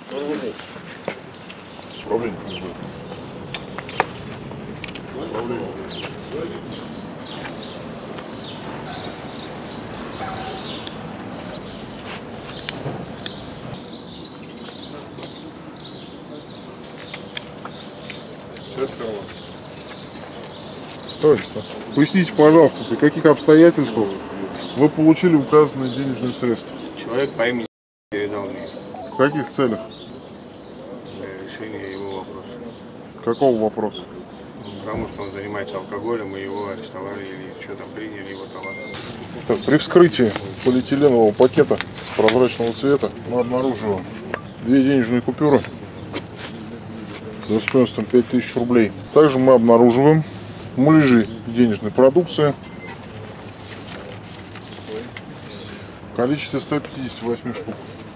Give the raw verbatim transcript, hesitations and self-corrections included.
Управление нужно. Управление. Все сперва. Стой, стой. Поясните, пожалуйста, при каких обстоятельствах вы получили указанные денежные средства? Человек по имени передал мне В каких целях? для решения его вопроса. Какого вопроса? Потому что он занимается алкоголем, и его арестовали или что там, приняли его товар. Так, при вскрытии полиэтиленового пакета прозрачного цвета мы обнаруживаем две денежные купюры достоинством пять тысяч рублей. Также мы обнаруживаем муляжи денежной продукции в количестве ста пятидесяти восьми штук.